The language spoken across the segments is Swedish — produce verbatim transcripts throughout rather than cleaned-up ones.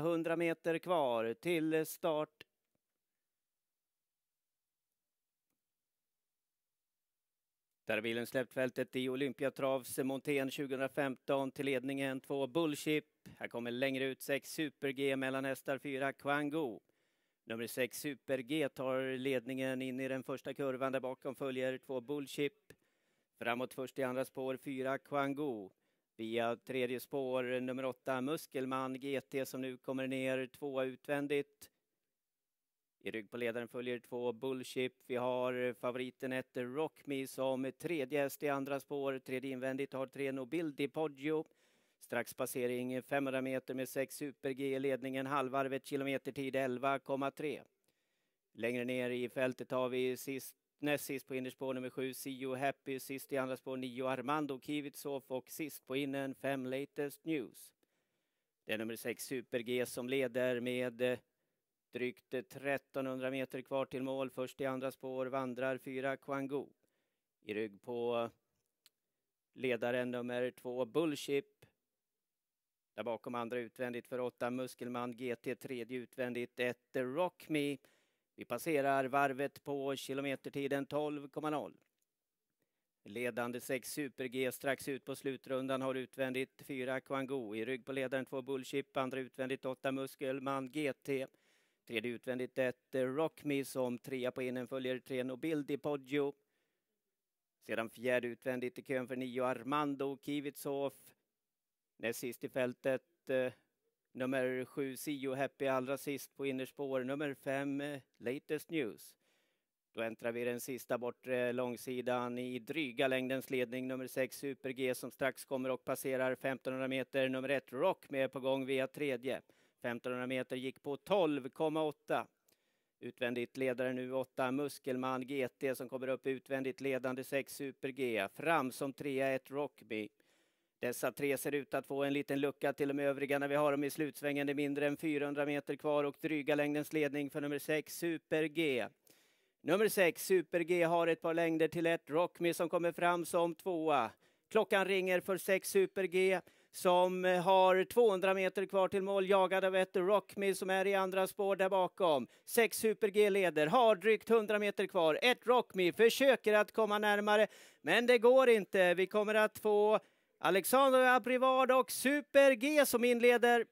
hundra meter kvar till start. Där har bilen släppt fältet i Olympiatravs Montén tjugohundrafemton till ledningen två Bullship. Här kommer längre ut sex Super G mellan hästar fyra Kwango. Nummer sex Super G tar ledningen in i den första kurvan. Där bakom följer två Bullship. Framåt först i andra spår fyra Kwango. Via tredje spår nummer åtta Muskelman G T som nu kommer ner två utvändigt. I rygg på ledaren följer två Bullship. Vi har favoriten ett Rock Me som tredje häst i andra spår. Tredje invändigt har tre Nobildi Poggio. Strax passering femhundra meter med sex Super G i ledningen. Halvvarvet kilometertid elva komma tre. Längre ner i fältet har vi sist, näst sist på innerspår nummer sju Sio Happy. Sist i andra spår nio Armando Kivitsov och sist på innen fem Latest News. Det är nummer sex Super G som leder med drygt trettonhundra meter kvar till mål. Först i andra spår vandrar fyra Kwango. I rygg på ledaren nummer två Bullship. Där bakom andra utvändigt för åtta Muskelman G T. Tredje utvändigt ett Rock Me. Vi passerar varvet på kilometertiden tolv komma noll. Ledande sex Super G strax ut på slutrundan har utvändigt fyra Kwango. I rygg på ledaren två Bullship. Andra utvändigt åtta Muskelman G T. Tredje utvändigt ett Rock Me som trea på innen följer tre Nobildi Poggio. Sedan fjärde utvändigt i kön för nio Armando Kivitsov. Näst sist i fältet eh, nummer sju Sio Happy allra sist på innerspår. Nummer fem eh, Latest News. Då äntrar vi den sista bortre långsidan i dryga längdens ledning. Nummer sex Super G som strax kommer och passerar femtonhundra meter. Nummer ett Rock med på gång via tredje. femtonhundra meter gick på tolv komma åtta. Utvändigt ledare nu åtta Muskelman G T som kommer upp utvändigt ledande sex Super G. Fram som trea ett Rockby. Dessa tre ser ut att få en liten lucka till de övriga när vi har dem i slutsvängen. Det är mindre än fyrahundra meter kvar och dryga längdens ledning för nummer sex Super G. Nummer sex Super G har ett par längder till ett Rockme som kommer fram som tvåa. Klockan ringer för sex Super G som har tvåhundra meter kvar till mål, jagad av ett Rockme som är i andra spår där bakom. sex Super G leder, har drygt hundra meter kvar. Ett Rockme försöker att komma närmare, men det går inte. Vi kommer att få Alexander Abrivard och Super G som inleder.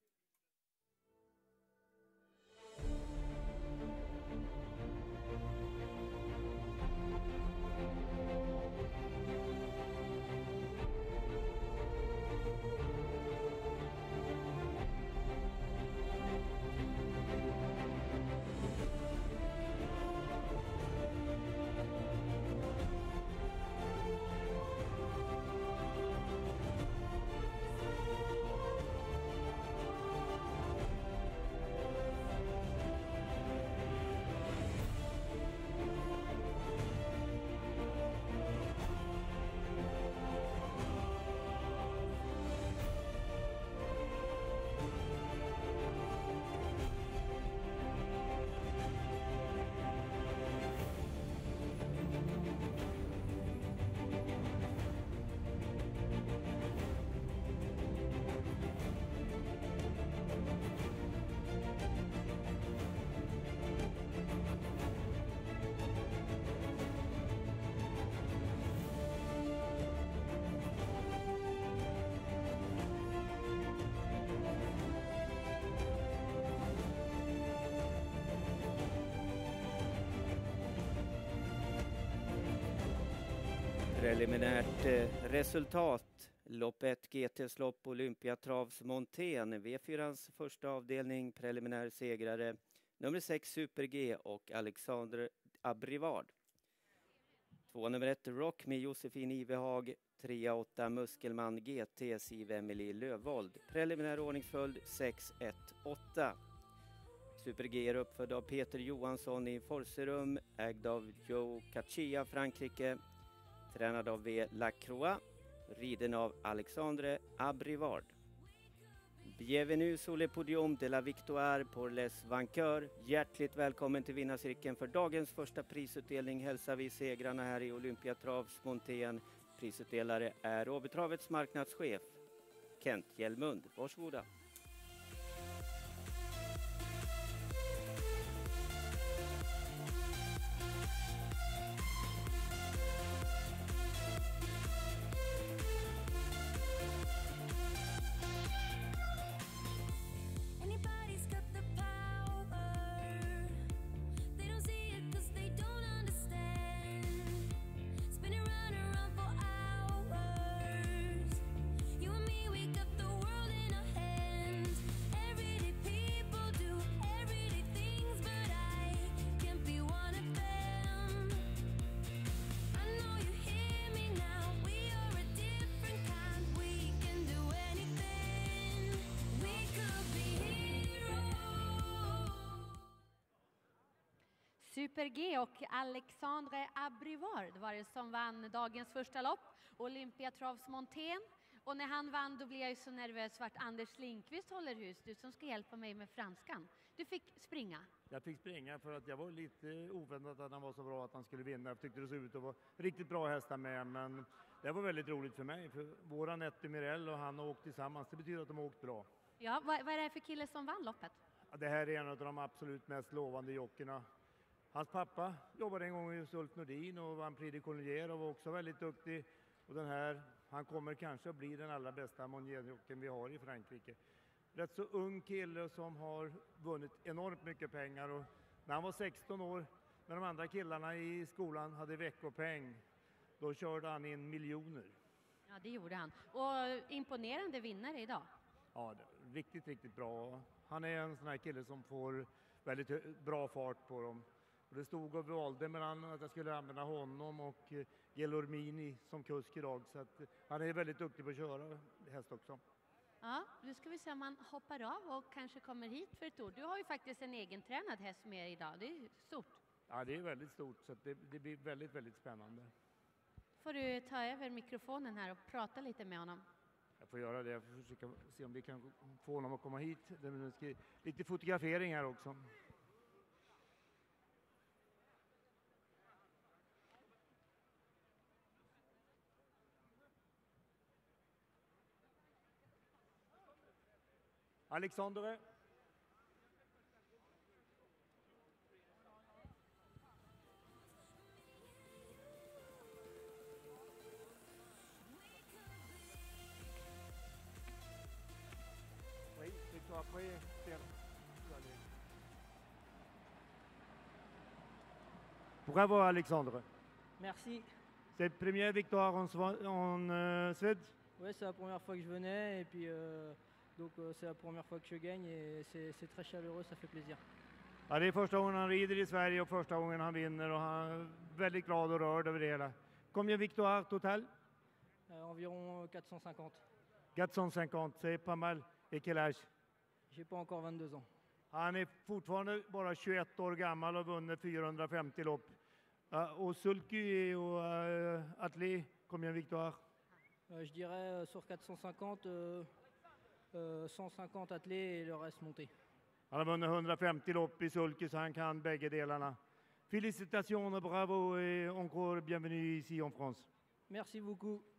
Preliminärt eh, resultat. Lopp ett G T:s lopp Olympiatravs Montén. V fyrans första avdelning. Preliminär segrare. Nummer sex Super G och Alexander Abrivard. Två nummer ett Rock med Josefin Ivehag. tre åtta Muskelman G T Siv Emily Lövvold. Preliminär ordningsföljd sex ett åtta. Super G är uppfödd av Peter Johansson i Forserum. Ägd av Joe Caccia, Frankrike. Tränad av V. Lacroix. Riden av Alexandre Abrivard. Bienvenue sur le podium de la victoire pour les vainqueurs. Hjärtligt välkommen till vinnarcirkeln för dagens första prisutdelning. Hälsar vi segrarna här i Olympiatravs Montén. Prisutdelare är Åbytravets marknadschef Kent Hjellmund. Varsågoda. Super G och Alexandre Abrivard var det som vann dagens första lopp. Olympiatravs Montén. Och när han vann då blev jag ju så nervös vart Anders Lindqvist håller hus. Du som ska hjälpa mig med franskan. Du fick springa. Jag fick springa för att jag var lite oväntat att han var så bra att han skulle vinna. Jag tyckte det såg ut att vara riktigt bra hästar med, men det var väldigt roligt för mig. För våran Etti Mirell och han har åkt tillsammans. Det betyder att de har åkt bra. Ja, vad, vad är det för kille som vann loppet? Det här är en av de absolut mest lovande jockerna. Hans pappa jobbade en gång i Ulf Nordin och vann Prix de Collier och var också väldigt duktig. Och den här, han kommer kanske att bli den allra bästa Monnier-jocken vi har i Frankrike. Rätt så ung kille som har vunnit enormt mycket pengar. Och när han var sexton år, när de andra killarna i skolan hade veckopeng, då körde han in miljoner. Ja, det gjorde han. Och imponerande vinnare idag. Ja, det, riktigt, riktigt bra. Han är en sån här kille som får väldigt bra fart på dem. Och det stod och valde mellan att jag skulle använda honom och Gelormini som kusk idag. Så att han är väldigt duktig på att köra häst också. Ja, nu ska vi se om han hoppar av och kanske kommer hit för ett ord. Du har ju faktiskt en egen tränad häst med idag. Det är stort. Ja, det är väldigt stort så att det, det blir väldigt, väldigt spännande. Får du ta över mikrofonen här och prata lite med honom? Jag får göra det. Jag får försöka se om vi kan få honom att komma hit. Det är lite fotografering här också. Alexandre. Oui, c'est après faire. Bravo Alexandre. Merci. C'est la première victoire en, en euh, Suède? Ouais, c'est la première fois que je venais et puis euh, donc euh, c'est la première fois que je gagne et c'est très chaleureux, ça fait plaisir. Ja, det är första gången han rider i Sverige och första gången han vinner och han är väldigt glad och rörd över det hela. Combien victoire total? Euh, environ quatre cent cinquante. quatre cent cinquante, c'est pas mal. Et quel âge? J'ai pas encore vingt-deux ans. Han är fortfarande bara tjugoett år gammal och vunnit fyrahundrafemtio lopp. Uh, och Sulky och uh, Atlet, combien victoire? Euh, je dirais euh, sur quatre cent cinquante, euh, euh, cent cinquante attelés et le reste monté. Han har vunnit hundrafemtio lopp i Sulky så han kan bägge delarna. Félicitations, bravo et encore bienvenue ici en France. Merci beaucoup.